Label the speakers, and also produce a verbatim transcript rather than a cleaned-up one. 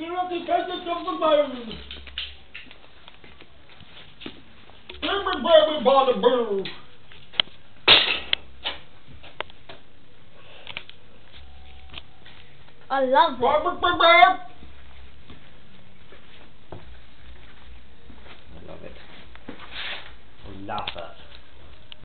Speaker 1: You have to take it to the moon. Everybody by the boo.
Speaker 2: I love it.
Speaker 1: Bye, bye, bye, bye.